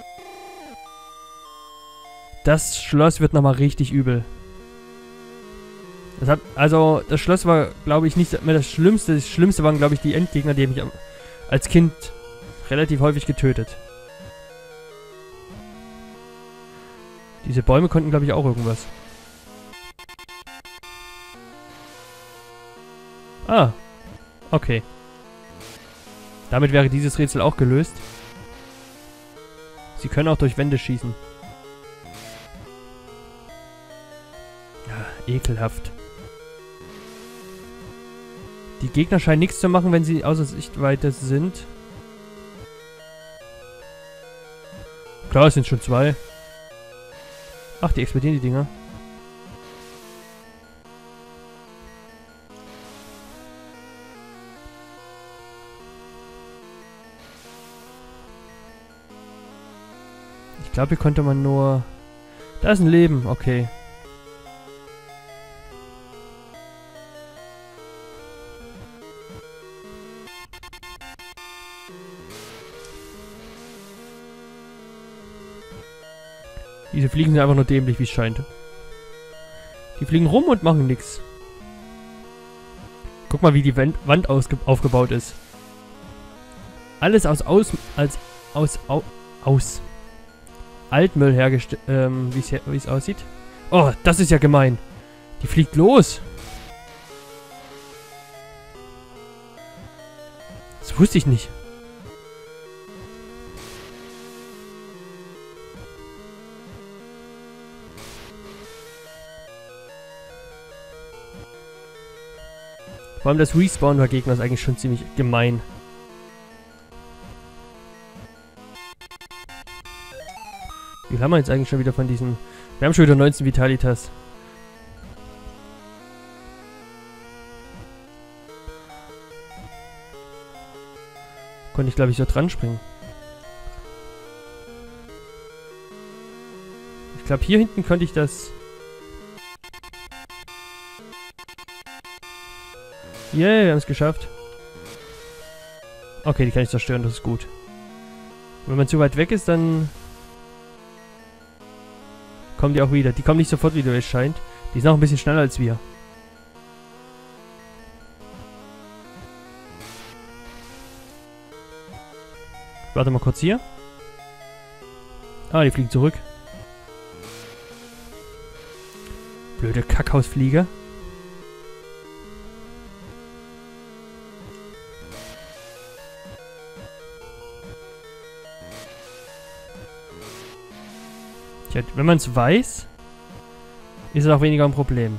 Das Schloss wird nochmal richtig übel. Also, das Schloss war, glaube ich, nicht mehr das Schlimmste. Das Schlimmste waren, glaube ich, die Endgegner, die mich als Kind relativ häufig getötet. Diese Bäume konnten, glaube ich, auch irgendwas. Ah. Okay. Damit wäre dieses Rätsel auch gelöst. Sie können auch durch Wände schießen. Ja, ekelhaft. Die Gegner scheinen nichts zu machen, wenn sie außer Sichtweite sind. Klar, es sind schon zwei. Ach, die explodieren die Dinger. Ich glaube, hier konnte man nur... Da ist ein Leben, okay. Diese Fliegen sind einfach nur dämlich, wie es scheint. Die fliegen rum und machen nichts. Guck mal, wie die Wand aufgebaut ist. Alles aus Altmüll hergestellt, wie es aussieht. Oh, das ist ja gemein. Die fliegt los. Das wusste ich nicht. Vor allem das Respawn der Gegner ist eigentlich schon ziemlich gemein. Wie viel haben wir jetzt eigentlich schon wieder von diesen... Wir haben schon wieder 19 Vitalitas. Konnte ich, glaube ich, so dran springen. Ich glaube, hier hinten könnte ich das... Yeah, wir haben es geschafft. Okay, die kann ich zerstören, das ist gut. Wenn man zu weit weg ist, dann... kommen die auch wieder. Die kommen nicht sofort wieder, wie es scheint. Die sind auch ein bisschen schneller als wir. Warte mal kurz hier. Ah, die fliegen zurück. Blöde Kackhausfliege. Tja, wenn man es weiß, ist es auch weniger ein Problem.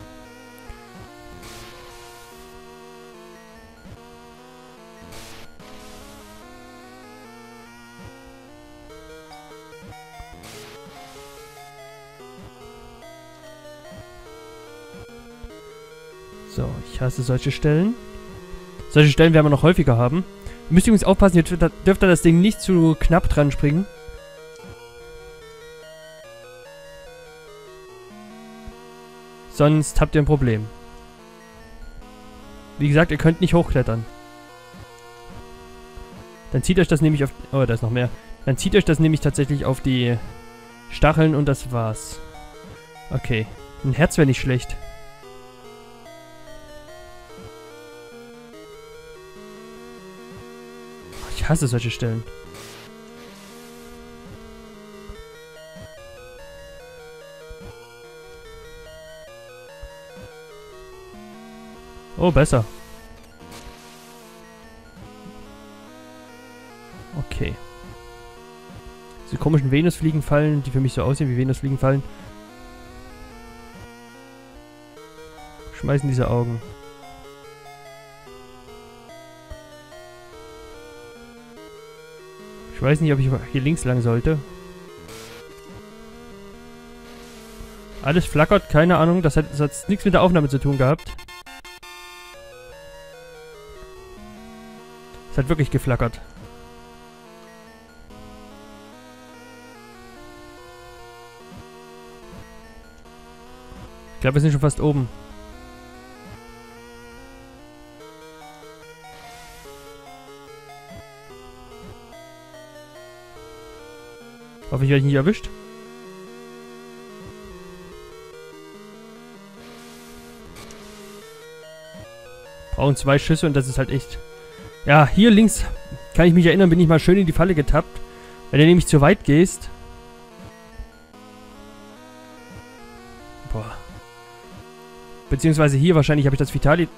So, ich hasse solche Stellen. Solche Stellen werden wir noch häufiger haben. Ihr müsst übrigens aufpassen, ihr dürft da das Ding nicht zu knapp dran springen. Sonst habt ihr ein Problem. Wie gesagt, ihr könnt nicht hochklettern. Dann zieht euch das nämlich auf... Oh, da ist noch mehr. Dann zieht euch das nämlich tatsächlich auf die Stacheln und das war's. Okay. Ein Herz wäre nicht schlecht. Ich hasse solche Stellen. Oh, besser. Okay. Diese komischen Venusfliegen fallen, die für mich so aussehen wie Venusfliegen fallen. Schmeißen diese Augen. Ich weiß nicht, ob ich hier links lang sollte. Alles flackert, keine Ahnung. Das hat nichts mit der Aufnahme zu tun gehabt. Es hat wirklich geflackert. Ich glaube, wir sind schon fast oben. Hoffe, ich werde nicht erwischt. Brauchen 2 Schüsse und das ist halt echt... Ja, hier links, kann ich mich erinnern, bin ich mal schön in die Falle getappt. Wenn du nämlich zu weit gehst... Boah. Beziehungsweise hier wahrscheinlich habe ich das Vitali...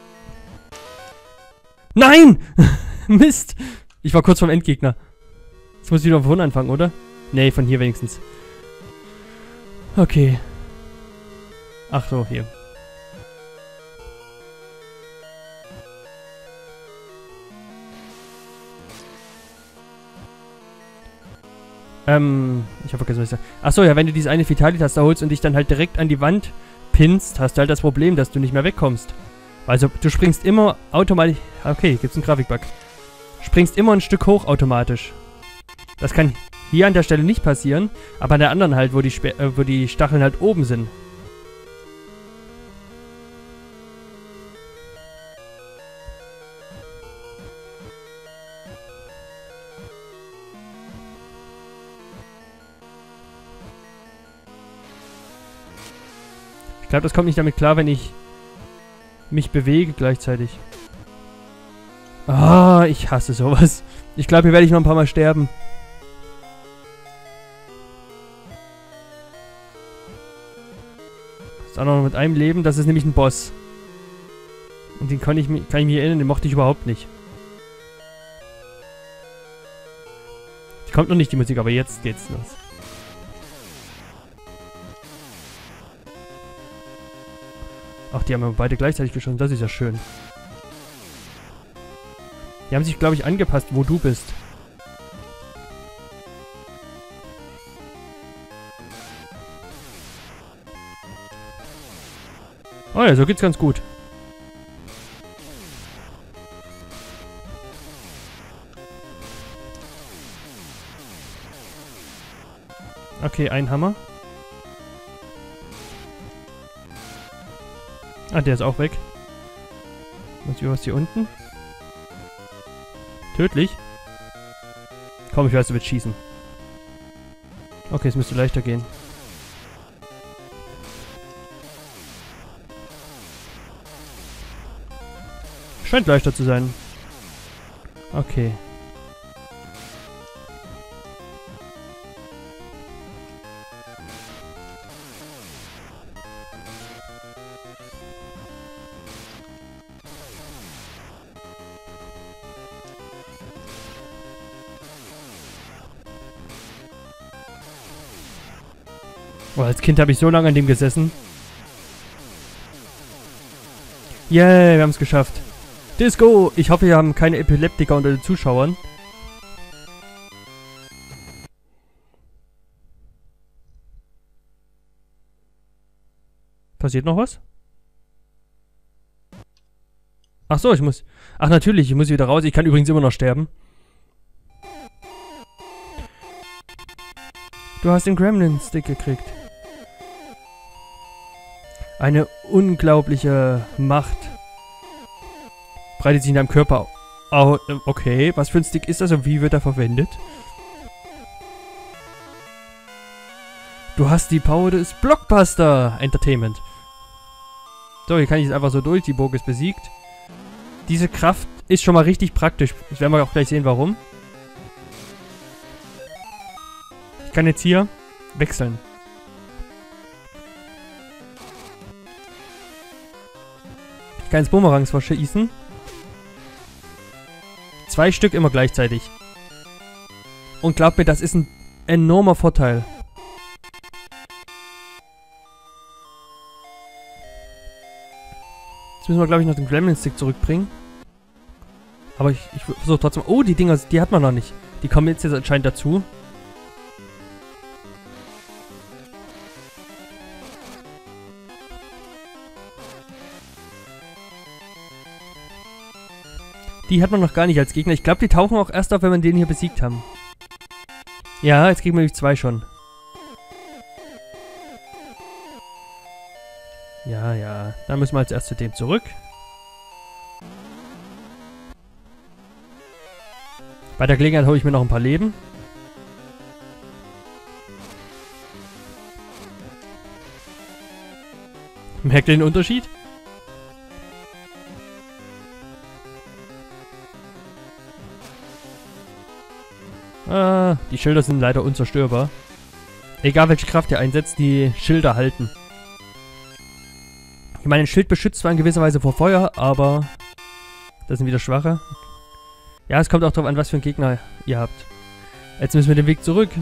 Nein! Mist! Ich war kurz vorm Endgegner. Jetzt muss ich wieder von vorne anfangen, oder? Nee, von hier wenigstens. Okay. Ach so, hier. Ich habe vergessen, was ich sage. Achso, ja, wenn du diese eine Vitali-Taste holst und dich dann halt direkt an die Wand pinnst, hast du halt das Problem, dass du nicht mehr wegkommst. Also, du springst immer automatisch... Okay, gibt's einen Grafikbug. Springst immer ein Stück hoch automatisch. Das kann hier an der Stelle nicht passieren, aber an der anderen halt, wo die Stacheln halt oben sind. Ich glaube, das kommt nicht damit klar, wenn ich mich bewege gleichzeitig. Ah, ich hasse sowas. Ich glaube, hier werde ich noch ein paar Mal sterben. Das ist auch noch mit einem Leben, das ist nämlich ein Boss. Und den kann ich mich erinnern, den mochte ich überhaupt nicht. Die kommt noch nicht, die Musik, aber jetzt geht's los. Ach, die haben wir beide gleichzeitig geschossen. Das ist ja schön. Die haben sich, glaube ich, angepasst, wo du bist. Oh ja, so geht's ganz gut. Okay, ein Hammer. Ah, der ist auch weg. Was hier unten? Tödlich? Komm, ich weiß, du willst schießen. Okay, es müsste leichter gehen. Scheint leichter zu sein. Okay. Oh, als Kind habe ich so lange an dem gesessen. Yay, wir haben es geschafft. Disco! Ich hoffe, wir haben keine Epileptiker unter den Zuschauern. Passiert noch was? Ach so, ich muss... Ach natürlich, ich muss wieder raus. Ich kann übrigens immer noch sterben. Du hast den Gremlin-Stick gekriegt. Eine unglaubliche Macht breitet sich in deinem Körper aus. Okay, was für ein Stick ist das und wie wird er verwendet? Du hast die Power des Blockbuster Entertainment. So, hier kann ich jetzt einfach so durch. Die Burg ist besiegt. Diese Kraft ist schon mal richtig praktisch. Das werden wir auch gleich sehen, warum. Ich kann jetzt hier wechseln. Ich kann jetzt Bumerangs verschießen. 2 Stück immer gleichzeitig. Und glaubt mir, das ist ein enormer Vorteil. Jetzt müssen wir, glaube ich, noch den Gremlin-Stick zurückbringen. Aber ich versuche trotzdem... Oh, die Dinger, die hat man noch nicht. Die kommen jetzt anscheinend dazu. Die hat man noch gar nicht als Gegner. Ich glaube, die tauchen auch erst auf, wenn wir den hier besiegt haben. Ja, jetzt kriegen wir nämlich 2 schon. Ja, ja. Dann müssen wir als erst zu dem zurück. Bei der Gelegenheit hole ich mir noch ein paar Leben. Merkt ihr den Unterschied? Ah, die Schilder sind leider unzerstörbar. Egal welche Kraft ihr einsetzt, die Schilder halten. Ich meine, ein Schild beschützt zwar in gewisser Weise vor Feuer, aber das sind wieder schwache. Ja, es kommt auch darauf an, was für einen Gegner ihr habt. Jetzt müssen wir den Weg zurück.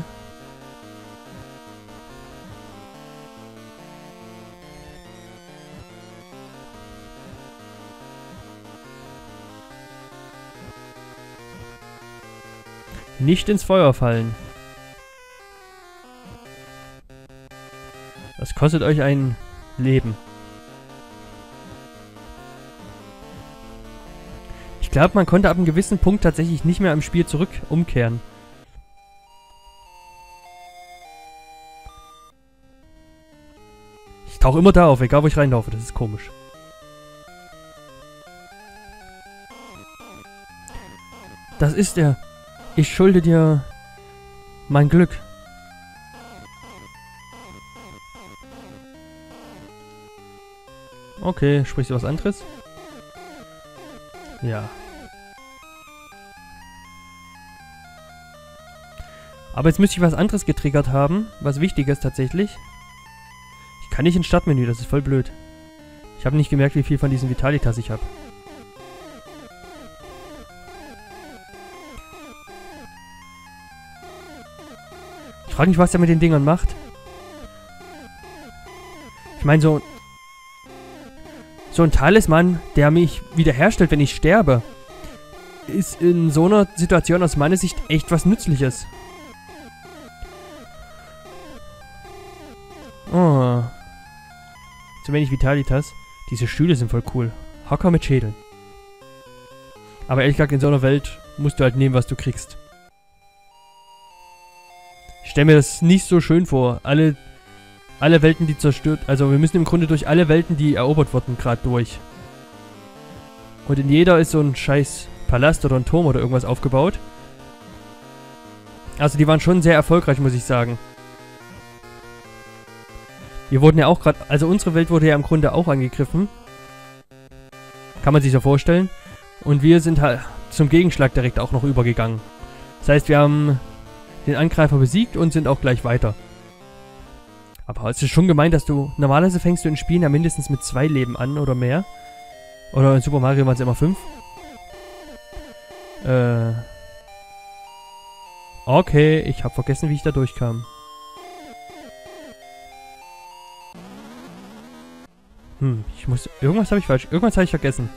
Nicht ins Feuer fallen. Das kostet euch ein Leben. Ich glaube, man konnte ab einem gewissen Punkt tatsächlich nicht mehr im Spiel zurück umkehren. Ich tauche immer da auf, egal wo ich reinlaufe. Das ist komisch. Das ist er. Ich schulde dir mein Glück. Okay, sprichst du was anderes? Ja. Aber jetzt müsste ich was anderes getriggert haben. Was Wichtiges tatsächlich. Ich kann nicht ins Startmenü, das ist voll blöd. Ich habe nicht gemerkt, wie viel von diesen Vitalitas ich habe. Ich frage mich, was der mit den Dingern macht. Ich meine, so ein Talisman, der mich wiederherstellt, wenn ich sterbe, ist in so einer Situation aus meiner Sicht echt was Nützliches. Oh. Zu wenig Vitalitas. Diese Stühle sind voll cool. Hocker mit Schädel. Aber ehrlich gesagt, in so einer Welt musst du halt nehmen, was du kriegst. Ich stelle mir das nicht so schön vor. Alle Welten, die zerstört... Also wir müssen im Grunde durch alle Welten, die erobert wurden, gerade durch. Und in jeder ist so ein scheiß Palast oder ein Turm oder irgendwas aufgebaut. Also die waren schon sehr erfolgreich, muss ich sagen. Wir wurden ja auch gerade... Also unsere Welt wurde ja im Grunde auch angegriffen. Kann man sich so vorstellen. Und wir sind halt zum Gegenschlag direkt auch noch übergegangen. Das heißt, wir haben den Angreifer besiegt und sind auch gleich weiter. Aber es ist schon gemein, dass du... Normalerweise fängst du in Spielen ja mindestens mit 2 Leben an oder mehr. Oder in Super Mario waren es immer 5. Okay, ich habe vergessen, wie ich da durchkam. Ich muss... Irgendwas habe ich falsch... Irgendwas habe ich vergessen.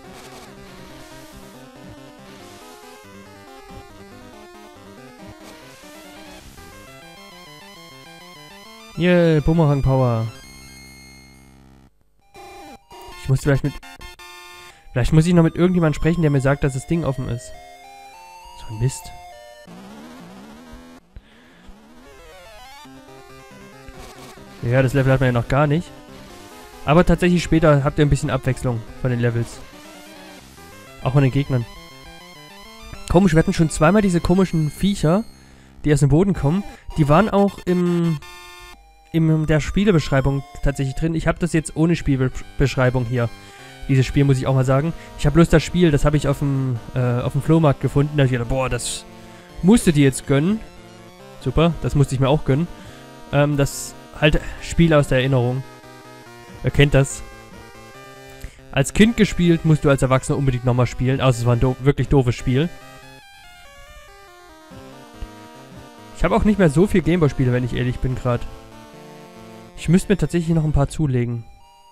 Yeah, Bumerang Power. Ich muss vielleicht mit... Vielleicht muss ich noch mit irgendjemandem sprechen, der mir sagt, dass das Ding offen ist. So ein Mist. Ja, das Level hat man ja noch gar nicht. Aber tatsächlich später habt ihr ein bisschen Abwechslung von den Levels. Auch von den Gegnern. Komisch, wir hatten schon zweimal diese komischen Viecher, die aus dem Boden kommen. Die waren auch in der Spielebeschreibung tatsächlich drin. Ich habe das jetzt ohne Spielbeschreibung hier. Dieses Spiel, muss ich auch mal sagen. Ich habe bloß das Spiel, das habe ich auf dem Flohmarkt gefunden. Da habe ich gedacht, boah, das musst du dir jetzt gönnen. Super, das musste ich mir auch gönnen. Das halt Spiel aus der Erinnerung. Wer kennt das? Als Kind gespielt, musst du als Erwachsener unbedingt nochmal spielen. Also es war ein wirklich doofes Spiel. Ich habe auch nicht mehr so viel Gameboy-Spiele, wenn ich ehrlich bin gerade. Ich müsste mir tatsächlich noch ein paar zulegen.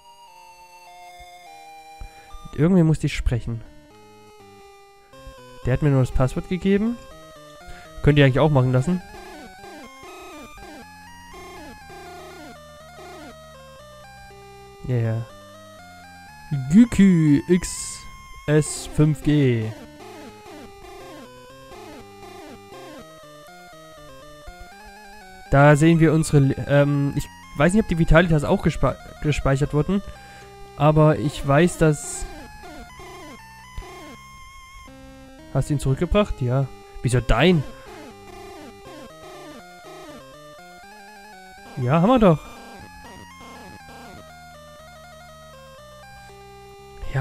Mit irgendwem musste ich sprechen. Der hat mir nur das Passwort gegeben. Könnt ihr eigentlich auch machen lassen. Ja, yeah. Gyku XS5G. Da sehen wir unsere... ich weiß nicht, ob die Vitalitas auch gespeichert wurden. Aber ich weiß, dass... Hast du ihn zurückgebracht? Ja. Wieso dein? Ja, haben wir doch.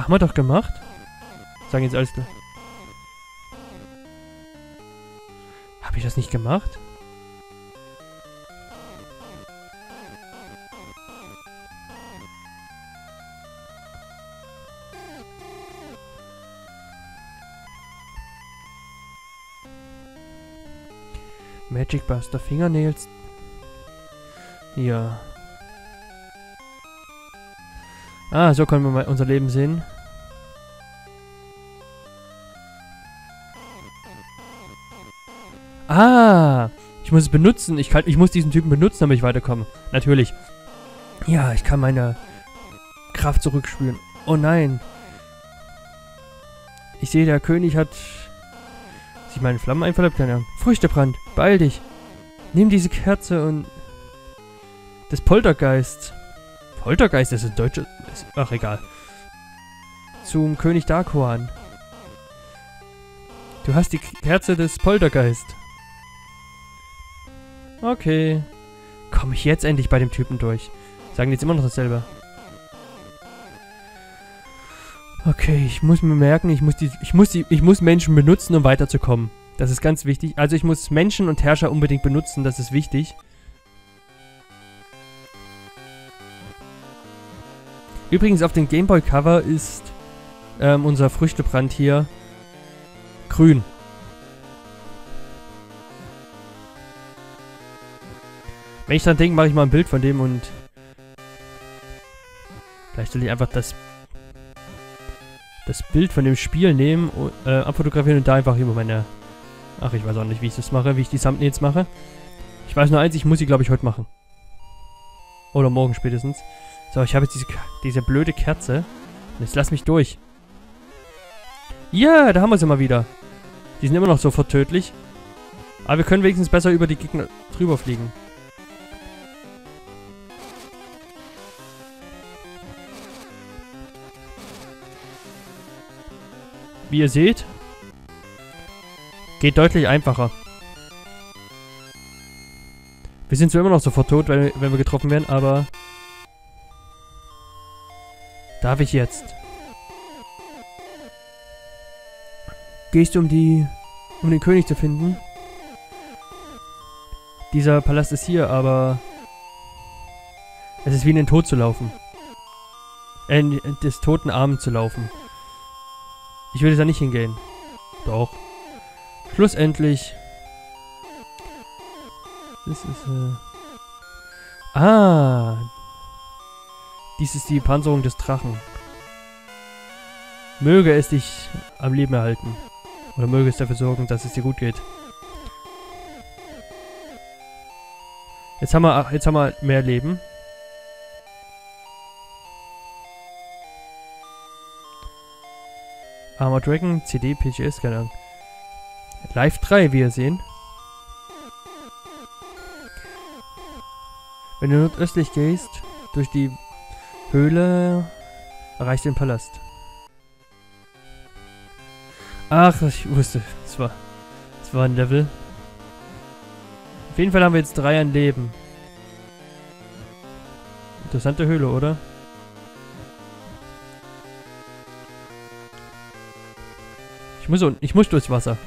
Haben wir doch gemacht. Sagen jetzt alles klar. Habe ich das nicht gemacht? Magic Buster Fingernails. Ja. Ah, so können wir mal unser Leben sehen. Ah! Ich muss es benutzen. Ich muss diesen Typen benutzen, damit ich weiterkomme. Natürlich. Ja, ich kann meine Kraft zurückspüren. Oh nein. Ich sehe, der König hat sich meine Flammen einverleibt. Keine Ahnung. Früchtebrand, beeil dich. Nimm diese Kerze und... des Poltergeists. Poltergeist, das ist ein deutsches... Ach, egal. Zum König Darkoan. Du hast die Kerze des Poltergeist. Okay. Komme ich jetzt endlich bei dem Typen durch? Sagen die jetzt immer noch dasselbe. Okay, ich muss mir merken, ich muss Menschen benutzen, um weiterzukommen. Das ist ganz wichtig. Also ich muss Menschen und Herrscher unbedingt benutzen, das ist wichtig. Übrigens auf dem Gameboy-Cover ist unser Früchtebrand hier grün. Wenn ich dran denke, mache ich mal ein Bild von dem und vielleicht soll ich einfach das Bild von dem Spiel nehmen und abfotografieren und da einfach immer meine... Ach, ich weiß auch nicht, wie ich das mache, wie ich die Thumbnails mache. Ich weiß nur eins, ich muss sie, glaube ich, heute machen. Oder morgen spätestens. So, ich habe jetzt diese blöde Kerze. Und jetzt lass mich durch. Ja, da haben wir sie mal wieder. Die sind immer noch sofort tödlich. Aber wir können wenigstens besser über die Gegner drüber fliegen. Wie ihr seht, geht deutlich einfacher. Wir sind zwar immer noch sofort tot, wenn wir getroffen werden, aber... Darf ich jetzt? Gehst du um den König zu finden? Dieser Palast ist hier, aber... Es ist wie in den Tod zu laufen. In des toten Armen zu laufen. Ich will da nicht hingehen. Doch. Schlussendlich. Das ist, dies ist die Panzerung des Drachen. Möge es dich am Leben erhalten. Oder möge es dafür sorgen, dass es dir gut geht. Jetzt haben wir mehr Leben. Armored Dragon, CD, PGS, keine Ahnung. Live 3, wie ihr sehen. Wenn du nordöstlich gehst, durch die Höhle, erreichst du den Palast. Ach, ich wusste, es war ein Level. Auf jeden Fall haben wir jetzt 3 an Leben. Interessante Höhle, oder? Ich muss durchs Wasser.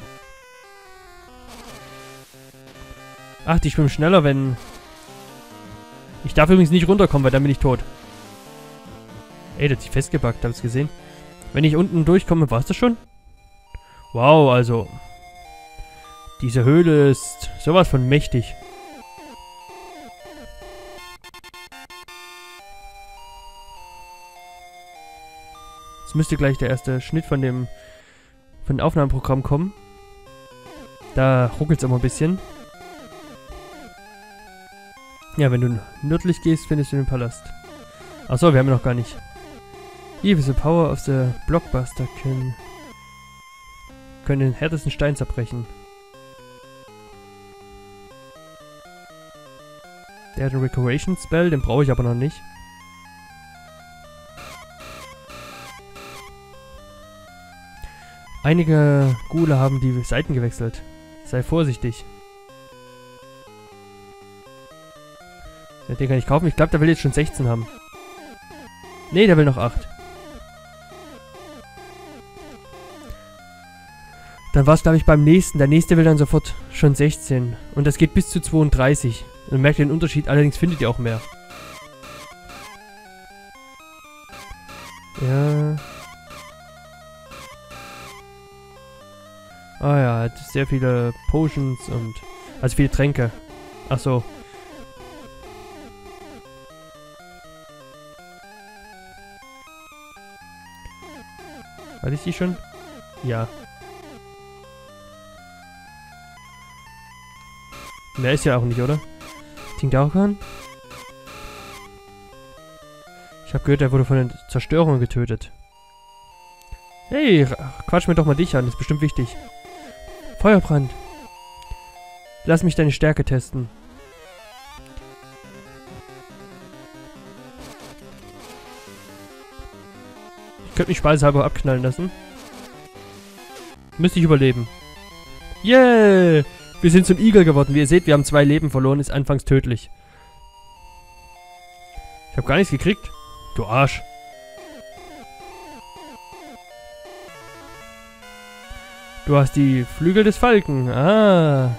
Ach, die schwimmen schneller, wenn... Ich darf übrigens nicht runterkommen, weil dann bin ich tot. Ey, der hat sich festgebackt, habt ihr gesehen? Wenn ich unten durchkomme, war es das schon? Wow, also... Diese Höhle ist sowas von mächtig. Jetzt müsste gleich der erste Schnitt von dem Aufnahmeprogramm kommen. Da ruckelt es immer ein bisschen. Ja, wenn du nördlich gehst, findest du den Palast. Achso, wir haben ihn noch gar nicht. Eve the power of the Blockbuster können den härtesten Stein zerbrechen. Der hat einen Recuration Spell, den brauche ich aber noch nicht. Einige Ghule haben die Seiten gewechselt. Sei vorsichtig. Den kann ich kaufen. Ich glaube, der will jetzt schon 16 haben. Nee, der will noch 8. Dann war es, glaube ich, beim nächsten. Der nächste will dann sofort schon 16. Und das geht bis zu 32. Und merkt ihr den Unterschied, allerdings findet ihr auch mehr. Ja. Ah ja, hat sehr viele Potions und... Also viele Tränke. Ach so. Hatte ich die schon? Ja. Mehr ist ja auch nicht, oder? Tingdarkan? Ich habe gehört, er wurde von den Zerstörungen getötet. Hey, quatsch mir doch mal dich an, das ist bestimmt wichtig. Feuerbrand. Lass mich deine Stärke testen. Ich könnte mich spaßhalber abknallen lassen. Müsste ich überleben. Yeah! Wir sind zum Igel geworden. Wie ihr seht, wir haben 2 Leben verloren. Ist anfangs tödlich. Ich habe gar nichts gekriegt. Du Arsch. Du hast die Flügel des Falken. Ah.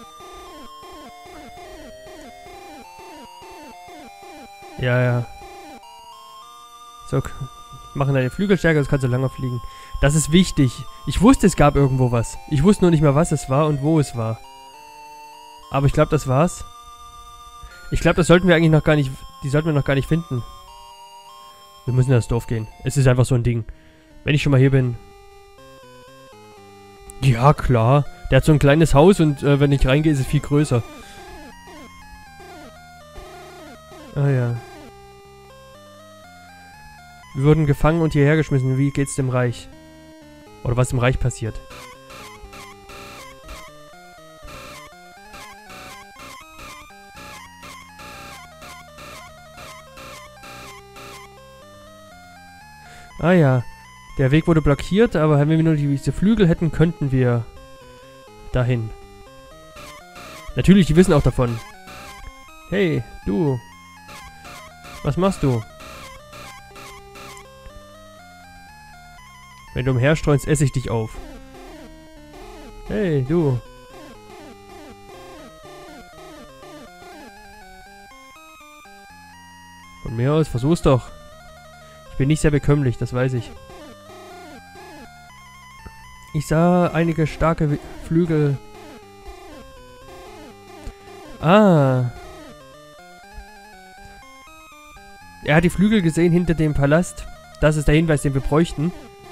Ja, ja. So, machen deine Flügel stärker, das kannst du lange fliegen. Das ist wichtig. Ich wusste, es gab irgendwo was. Ich wusste nur nicht mehr, was es war und wo es war. Aber ich glaube, das war's. Ich glaube, das sollten wir eigentlich noch gar nicht... Die sollten wir noch gar nicht finden. Wir müssen in das Dorf gehen. Es ist einfach so ein Ding. Wenn ich schon mal hier bin... Ja, klar. Der hat so ein kleines Haus und wenn ich reingehe, ist es viel größer. Ah ja. Wir wurden gefangen und hierher geschmissen. Wie geht's dem Reich? Oder was im Reich passiert? Ah ja. Der Weg wurde blockiert, aber wenn wir nur diese Flügel hätten, könnten wir dahin. Natürlich, die wissen auch davon. Hey, du. Was machst du? Wenn du umherstreunst, esse ich dich auf. Hey, du. Von mir aus, versuch's doch. Ich bin nicht sehr bekömmlich, das weiß ich. Ich sah einige starke Flügel. Ah. Er hat die Flügel gesehen hinter dem Palast. Das ist der Hinweis, den wir bräuchten.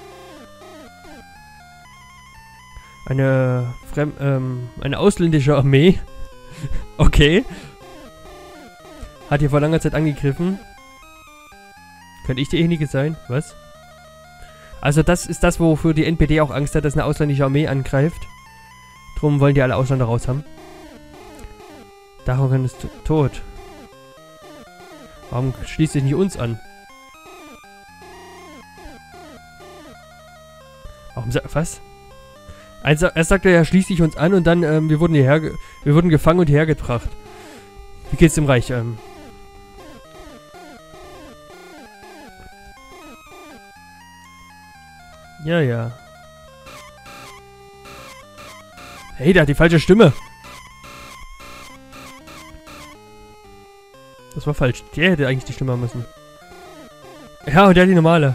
Eine ausländische Armee. Okay. Hat hier vor langer Zeit angegriffen. Könnte ich derjenige sein? Was? Also das ist das, wofür die NPD auch Angst hat, dass eine ausländische Armee angreift. Drum wollen die alle Ausländer raus haben. Darum ist tot. Warum schließt sich nicht uns an? Warum was? Also, erst sagt er, schließt sich uns an und dann, wir wurden gefangen und hierher gebracht. Wie geht's dem Reich? Ja, ja. Hey, der hat die falsche Stimme. Das war falsch. Der hätte eigentlich die Stimme haben müssen. Ja, und der hat die normale.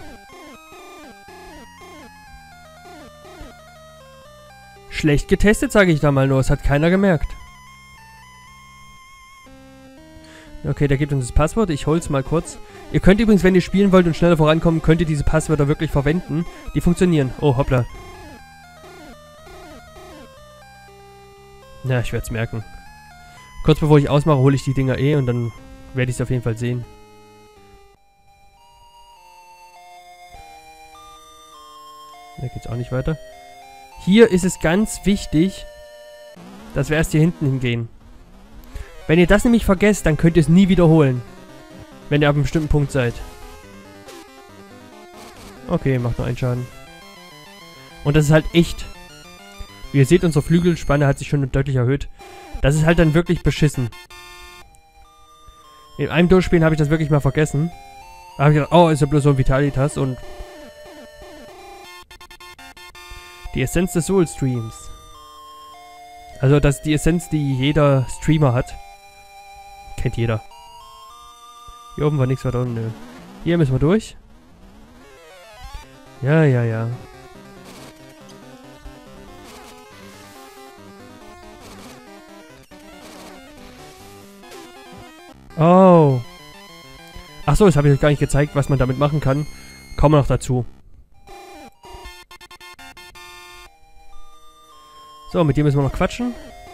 Schlecht getestet, sage ich da mal nur. Das hat keiner gemerkt. Okay, der gibt uns das Passwort. Ich hol's mal kurz. Ihr könnt übrigens, wenn ihr spielen wollt und schneller vorankommen, könnt ihr diese Passwörter wirklich verwenden. Die funktionieren. Oh, hoppla. Ja, ich werde es merken. Kurz bevor ich ausmache, hole ich die Dinger und dann werde ich es auf jeden Fall sehen. Da geht's auch nicht weiter. Hier ist es ganz wichtig, dass wir erst hier hinten hingehen. Wenn ihr das nämlich vergesst, dann könnt ihr es nie wiederholen. Wenn ihr ab einem bestimmten Punkt seid. Okay, macht nur einen Schaden. Und das ist halt echt. Wie ihr seht, unsere Flügelspanne hat sich schon deutlich erhöht. Das ist halt dann wirklich beschissen. In einem Durchspielen habe ich das wirklich mal vergessen. Da habe ich gedacht, oh, ist ja bloß so ein Vitalitas und... Die Essenz des Soul-Streams. Also das ist die Essenz, die jeder Streamer hat. Kennt jeder. Hier oben war nichts weiter unten. Nö. Hier müssen wir durch. Ja, ja, ja. Oh. Achso, das habe ich euch gar nicht gezeigt, was man damit machen kann. Kommen wir noch dazu. So, mit dem müssen wir noch quatschen.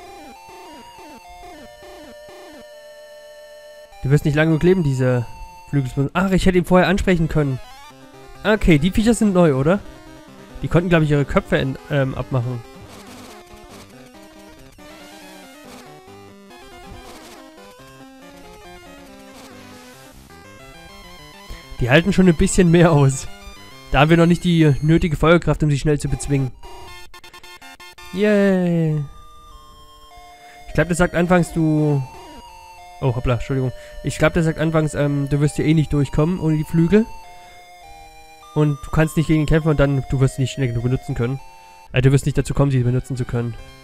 Du wirst nicht lange genug leben, diese Flügelsblumen. Ach, ich hätte ihn vorher ansprechen können. Okay, die Viecher sind neu, oder? Die konnten, glaube ich, ihre Köpfe abmachen. Die halten schon ein bisschen mehr aus. Da haben wir noch nicht die nötige Feuerkraft, um sie schnell zu bezwingen. Yay. Ich glaube, das sagt anfangs, du... Oh, hoppla, Entschuldigung. Ich glaube, das sagt anfangs, du wirst hier eh nicht durchkommen ohne die Flügel. Und du kannst nicht gegen ihn kämpfen und dann, du wirst sie nicht schnell genug benutzen können. Du wirst nicht dazu kommen, sie benutzen zu können.